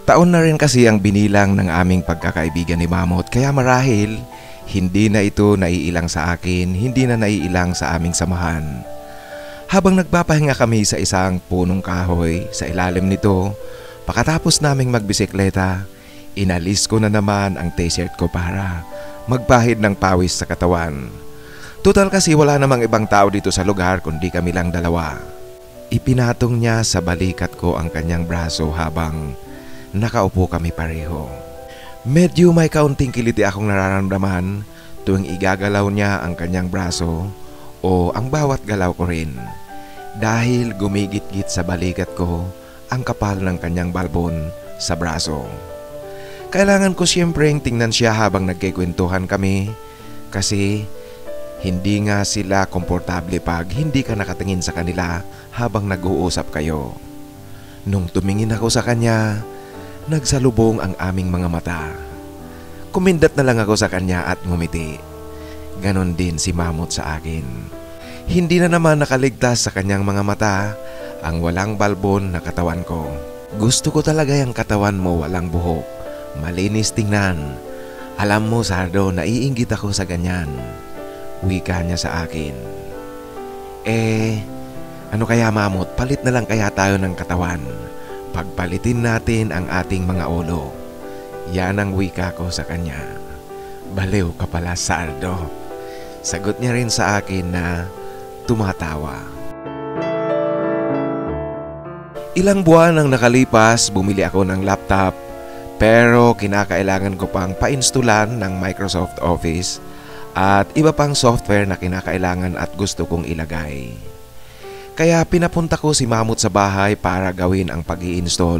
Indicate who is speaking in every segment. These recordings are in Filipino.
Speaker 1: Taon na rin kasi ang binilang ng aming pagkakaibigan ni Mamot, kaya marahil hindi na ito naiilang sa akin, hindi na naiilang sa aming samahan. Habang nagpapahinga kami sa isang punong kahoy sa ilalim nito, pagkatapos naming magbisikleta, inalis ko na naman ang t-shirt ko para magpahid ng pawis sa katawan. Total kasi wala namang ibang tao dito sa lugar kundi kami lang dalawa. Ipinatong niya sa balikat ko ang kanyang braso habang nakaupo kami pareho. Medyo may kaunting kiliti akong nararamdaman tuwing igagalaw niya ang kanyang braso o ang bawat galaw ko rin. Dahil gumigit-git sa balikat ko ang kapal ng kanyang balbon sa braso. Kailangan ko siyempreng tingnan siya habang nagkikwentuhan kami kasi hindi nga sila komportable pag hindi ka nakatingin sa kanila habang nag-uusap kayo. Nung tumingin ako sa kanya, nagsalubong ang aming mga mata. Kumindat na lang ako sa kanya at ngumiti. Ganon din si Mamot sa akin. Hindi na naman nakaligtas sa kanyang mga mata ang walang balbon na katawan ko. Gusto ko talaga yung katawan mo walang buhok. Malinis tingnan. Alam mo, Sardo, naiinggit ako sa ganyan. Wika niya sa akin. Ano kaya, Mamot? Palit na lang kaya tayo ng katawan. Pagpalitin natin ang ating mga ulo. Yan ang wika ko sa kanya. Baliw ka pala, Sardo. Sagot niya rin sa akin na tumatawa. Ilang buwan ang nakalipas, bumili ako ng laptop. Pero kinakailangan ko pang pa-installan ng Microsoft Office at iba pang software na kinakailangan at gusto kong ilagay. Kaya pinapunta ko si Mamot sa bahay para gawin ang pag-i-install.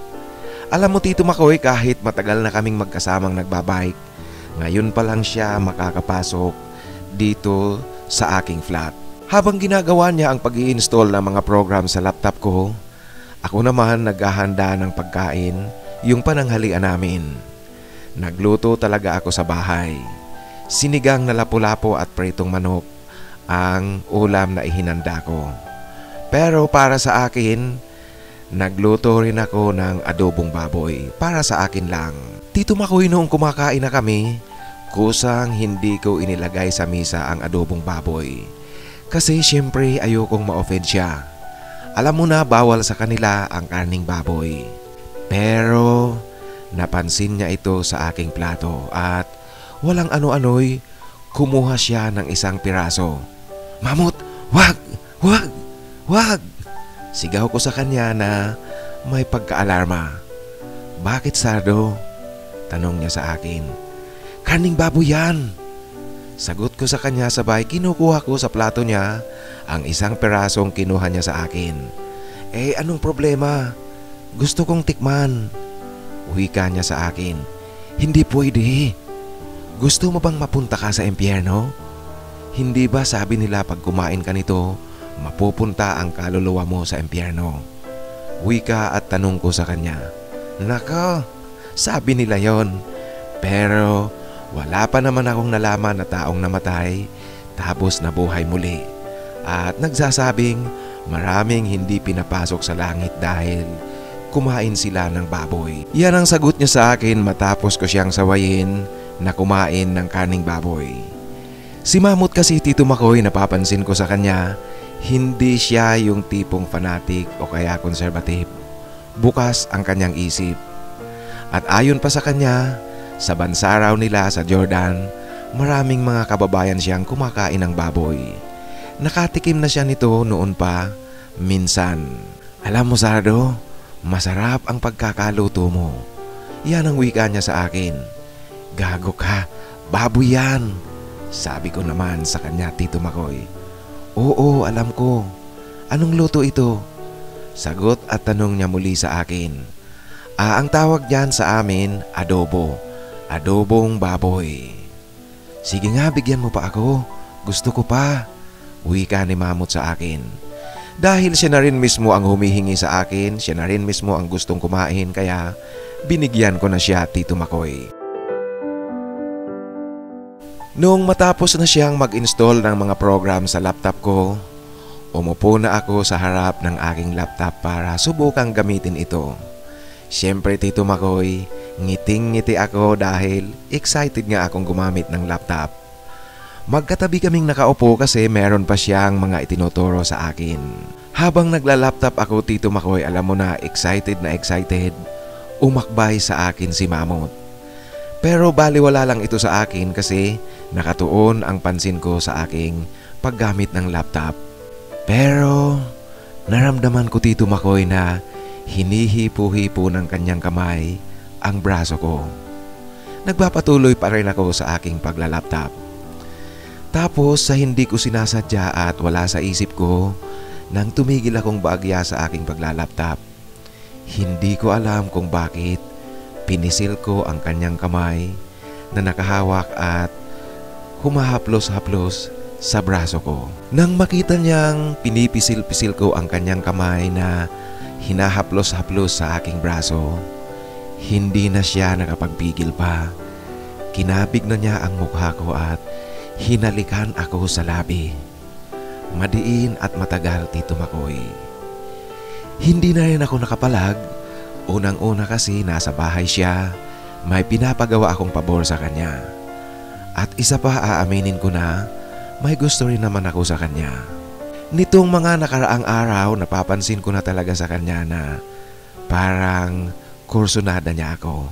Speaker 1: Alam mo, Tito Makoy, kahit matagal na kaming magkasamang nagbabike, ngayon pa lang siya makakapasok dito sa aking flat. Habang ginagawa niya ang pag-i-install ng mga program sa laptop ko, ako naman naghahanda ng pagkain, yung pananghalian namin. Nagluto talaga ako sa bahay. Sinigang na lapu-lapu at pritong manok ang ulam na ihinanda ko. Pero para sa akin, nagluto rin ako ng adobong baboy para sa akin lang. Tito Makoy, noong kumakain na kami, kusang hindi ko inilagay sa misa ang adobong baboy. Kasi siyempre ayokong ma-offend siya. Alam mo na, bawal sa kanila ang karning baboy. Pero napansin niya ito sa aking plato at walang ano-ano'y kumuha siya ng isang piraso. Mamot, wag! Wag! Wag! Sigaw ko sa kanya na may pagka-alarma. Bakit, Sardo? Tanong niya sa akin. Karning baboy yan! Sagot ko sa kanya sabay kinukuha ko sa plato niya ang isang pirasong kinuha niya sa akin. Anong problema? Gusto kong tikman. Wika niya sa akin. Hindi pwede. Gusto mo bang mapunta ka sa impyerno? Hindi ba sabi nila pag kumain ka nito, mapupunta ang kaluluwa mo sa impyerno? Wika at tanong ko sa kanya. Nako, sabi nila yon. Pero wala pa naman akong nalaman na taong namatay tapos nabuhay muli. At nagsasabing maraming hindi pinapasok sa langit dahil kumain sila ng baboy. Yan ang sagot niya sa akin matapos ko siyang sawayin na kumain ng kaning baboy. Si Mamot kasi, Tito Makoy, napapansin ko sa kanya, hindi siya yung tipong fanatic o kaya konservative. Bukas ang kanyang isip. At ayon pa sa kanya, sa bansa raw nila sa Jordan, maraming mga kababayan siyang kumakain ng baboy. Nakatikim na siya nito noon pa, minsan. Alam mo, Sardo, masarap ang pagkakaluto mo. Yan ang wika niya sa akin. Gago ka, baboy yan. Sabi ko naman sa kanya, Tito Makoy. Oo, alam ko. Anong luto ito? Sagot at tanong niya muli sa akin. Ang tawag diyan sa amin, adobo. Adobong baboy. Sige nga, bigyan mo pa ako. Gusto ko pa. Wika ni Mamot sa akin. Dahil siya na rin mismo ang humihingi sa akin, siya na rin mismo ang gustong kumain, kaya binigyan ko na siya, Tito Makoy. Noong matapos na siyang mag-install ng mga program sa laptop ko, umupo na ako sa harap ng aking laptop para subukang gamitin ito. Siyempre Tito Makoy, ngiting-ngiti ako dahil excited nga akong gumamit ng laptop. Magkatabi kaming nakaupo kasi meron pa siyang mga itinuturo sa akin. Habang nagla-laptop ako Tito Makoy, alam mo na excited, umakbay sa akin si Mamot. Pero baliwala lang ito sa akin kasi nakatuon ang pansin ko sa aking paggamit ng laptop. Pero naramdaman ko Tito Makoy na hinihipo-hipo ng kanyang kamay ang braso ko. Nagpapatuloy pa rin ako sa aking paglalaptop. Tapos sa hindi ko sinasadya at wala sa isip ko, nang tumigil akong bagya sa aking paglalaptop. Hindi ko alam kung bakit pinisil ko ang kanyang kamay na nakahawak at humahaplos-haplos sa braso ko. Nang makita niyang pinipisil-pisil ko ang kanyang kamay na hinahaplos-haplos sa aking braso, hindi na siya nakapagpigil pa. Kinabig na niya ang mukha ko at hinalikan ako sa labi. Madiin at matagal Tito Makoy. Hindi na rin ako nakapalag. Unang-una kasi nasa bahay siya, may pinapagawa akong pabor sa kanya. At isa pa aaminin ko na may gusto rin naman ako sa kanya. Nitong mga nakaraang araw napapansin ko na talaga sa kanya na parang kursunada niya ako.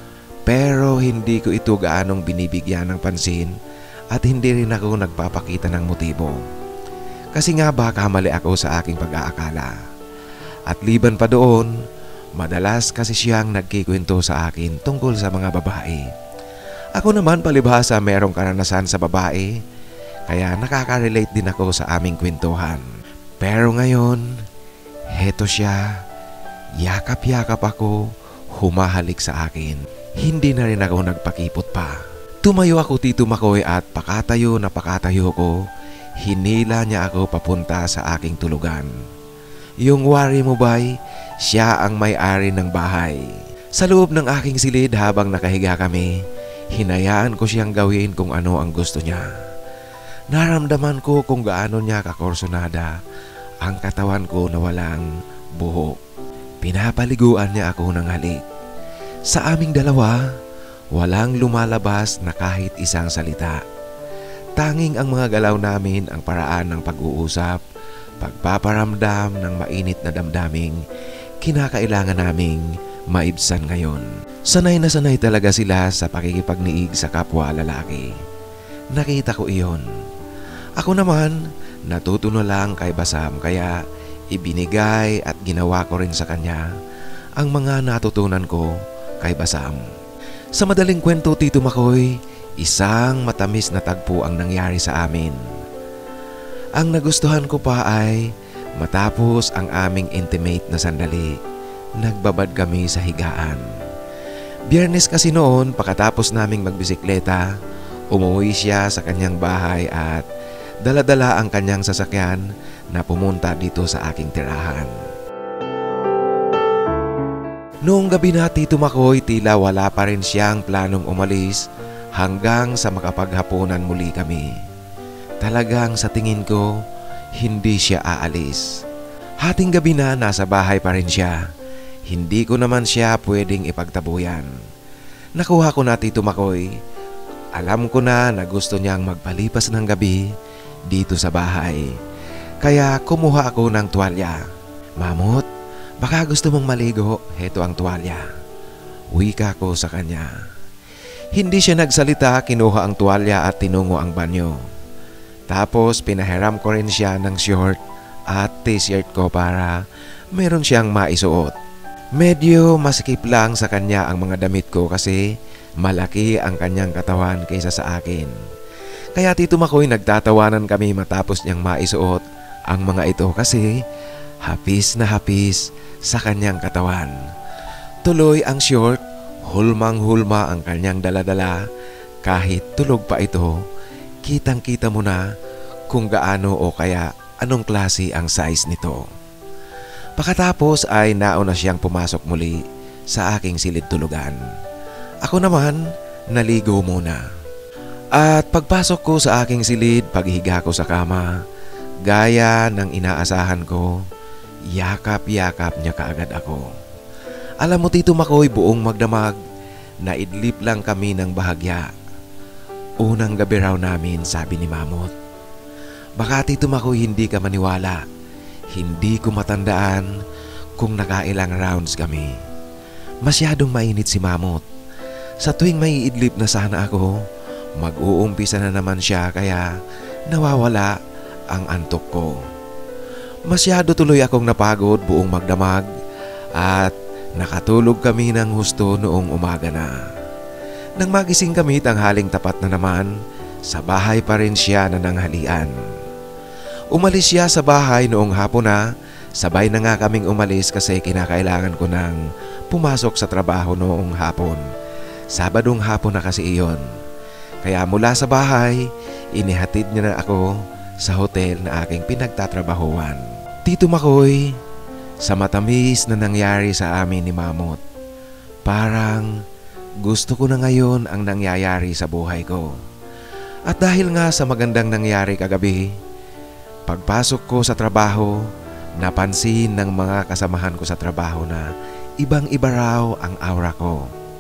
Speaker 1: Pero hindi ko ito gaanong binibigyan ng pansin at hindi rin ako nagpapakita ng motibo. Kasi nga baka mali ako sa aking pag-aakala. At liban pa doon, madalas kasi siyang nagkikwento sa akin tungkol sa mga babae. Ako naman palibhasa merong karanasan sa babae, kaya nakaka-relate din ako sa aming kwentuhan. Pero ngayon, heto siya, yakap-yakap ako, humahalik sa akin. Hindi na rin ako nagpakipot pa. Tumayo ako Tito Makoy at pakatayo na pakatayo ko, hinila niya ako papunta sa aking tulugan. Yung worry mo ba'y, siya ang may-ari ng bahay. Sa loob ng aking silid habang nakahiga kami, hinayaan ko siyang gawin kung ano ang gusto niya. Naramdaman ko kung gaano niya kakorsonada ang katawan ko na walang buhok. Pinapaliguan niya ako ng halik. Sa aming dalawa, walang lumalabas na kahit isang salita. Tanging ang mga galaw namin ang paraan ng pag-uusap, pagpaparamdam ng mainit na damdaming kinakailangan naming maibsan ngayon. Sanay na sanay talaga sila sa pakikipagniig sa kapwa lalaki. Nakita ko iyon. Ako naman, natuto na lang kay Basam kaya ibinigay at ginawa ko rin sa kanya ang mga natutunan ko kay Basam. Sa madaling kwento Tito Makoy, isang matamis na tagpo ang nangyari sa amin. Ang nagustuhan ko pa ay matapos ang aming intimate na sandali, nagbabad kami sa higaan. Biyernes kasi noon, pagkatapos naming magbisikleta, umuwi siya sa kanyang bahay at dala-dala ang kanyang sasakyan na pumunta dito sa aking tirahan. Noong gabi na Tito Makoy, tila wala pa rin siyang planong umalis hanggang sa makapaghapunan muli kami. Talagang sa tingin ko, hindi siya aalis. Hating gabi na nasa bahay pa rin siya. Hindi ko naman siya pwedeng ipagtabuyan. Nakuha ko na Tito Makoy. Alam ko na gusto niyang magpalipas ng gabi dito sa bahay. Kaya kumuha ako ng tuwalya. Mamot, baka gusto mong maligo, heto ang tuwalya. Wika ko sa kanya. Hindi siya nagsalita, kinuha ang tuwalya at tinungo ang banyo. Tapos pinahiram ko rin siya ng short at t-shirt ko para meron siyang maisuot. Medyo masikip lang sa kanya ang mga damit ko kasi malaki ang kanyang katawan kaysa sa akin. Kaya Tito Makoy, nagtatawanan kami matapos niyang maisuot ang mga ito kasi hapis na hapis sa kanyang katawan. Tuloy ang short, hulmang-hulma ang kanyang daladala. Kahit tulog pa ito, kitang-kita mo na kung gaano o kaya anong klase ang size nito. Pagkatapos ay nauna siyang pumasok muli sa aking silid tulugan. Ako naman, naligo muna. At pagpasok ko sa aking silid, paghiga ko sa kama, gaya ng inaasahan ko, yakap-yakap niya kaagad ako. Alam mo Tito Makoy, buong magdamag, naidlip lang kami ng bahagya. Unang gabi raw namin, sabi ni Mamot. Baka Tito Makoy hindi ka maniwala. Hindi ko matandaan kung nakailang rounds kami. Masyadong mainit si Mamot. Sa tuwing may idlip na sana ako, mag-uumpisa na naman siya kaya nawawala ang antok ko. Masyado tuloy akong napagod buong magdamag at nakatulog kami ng husto noong umaga na. Nang magising kami tanghaling tapat na naman, sa bahay pa rin siya nananghalian. Umalis siya sa bahay noong hapon na, sabay na nga kaming umalis kasi kinakailangan ko nang pumasok sa trabaho noong hapon. Sabadong hapon na kasi iyon. Kaya mula sa bahay, inihatid niya na ako sa hotel na aking pinagtatrabahuan. Tito Makoy, sa matamis na nangyari sa amin ni Mamot, parang gusto ko na ngayon ang nangyayari sa buhay ko. At dahil nga sa magandang nangyari kagabi, pagpasok ko sa trabaho, napansin ng mga kasamahan ko sa trabaho na ibang-iba raw ang aura ko.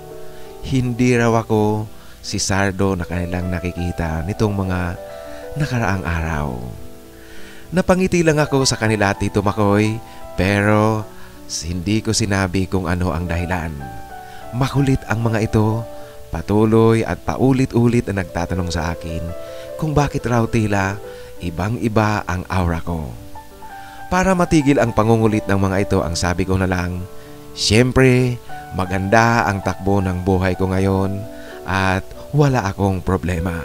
Speaker 1: Hindi raw ako si Sardo na kanilang nakikita nitong mga nakaraang araw. Napangiti lang ako sa kanila Tito Makoy, pero hindi ko sinabi kung ano ang dahilan. Makulit ang mga ito, patuloy at paulit-ulit na nagtatanong sa akin kung bakit raw tila ibang-iba ang aura ko. Para matigil ang pangungulit ng mga ito, ang sabi ko na lang, siyempre maganda ang takbo ng buhay ko ngayon at wala akong problema.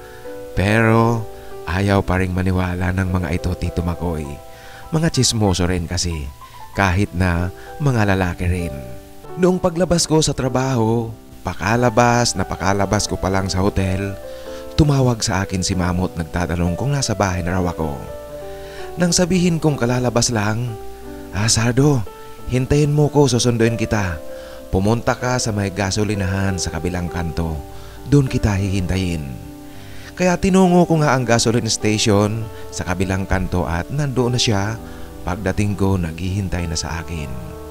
Speaker 1: Pero ayaw pa ring maniwala ng mga ito Tito Makoy. Mga tsismoso rin kasi, kahit na mga lalaki rin. Noong paglabas ko sa trabaho, pakalabas ko pa lang sa hotel, tumawag sa akin si Mamot nagtatanong kung nasa bahay na raw ako. Nang sabihin kong kalalabas lang, Sardo, hintayin mo ko, susunduin kita. Pumunta ka sa may gasolinahan sa kabilang kanto, doon kita hihintayin. Kaya tinungo ko nga ang gasoline station sa kabilang kanto at nandoon na siya. Pagdating ko, naghihintay na sa akin.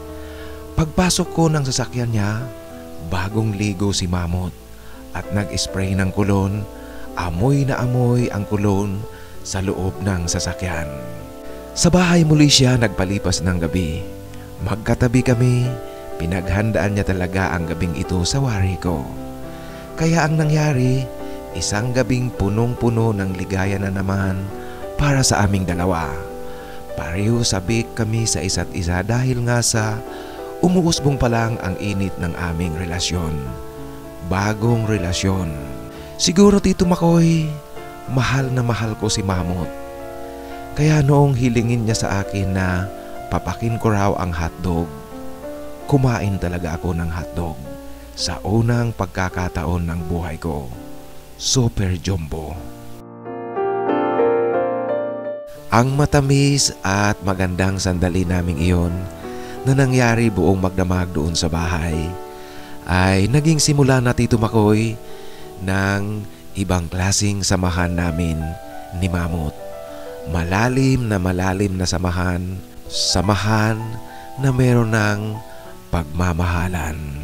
Speaker 1: Pagpasok ko ng sasakyan niya, bagong ligo si Mamot at nag-spray ng kulon. Amoy na amoy ang kulon sa loob ng sasakyan. Sa bahay muli siya nagpalipas ng gabi. Magkatabi kami, pinaghandaan niya talaga ang gabing ito sa wari ko. Kaya ang nangyari, isang gabing punong-puno ng ligaya na naman para sa aming dalawa. Pareho sabik kami sa isa't isa dahil nga sa umuusbong pa lang ang init ng aming relasyon. Bagong relasyon. Siguro Tito Makoy, mahal na mahal ko si Mamot. Kaya noong hilingin niya sa akin na papakin ko raw ang hotdog, kumain talaga ako ng hotdog sa unang pagkakataon ng buhay ko. Super Jumbo. Ang matamis at magandang sandali naming iyon na nangyari buong magdamag doon sa bahay ay naging simula na Tito Makoy ng ibang klasing samahan namin ni Mamot. Malalim na samahan, samahan na meron ng pagmamahalan.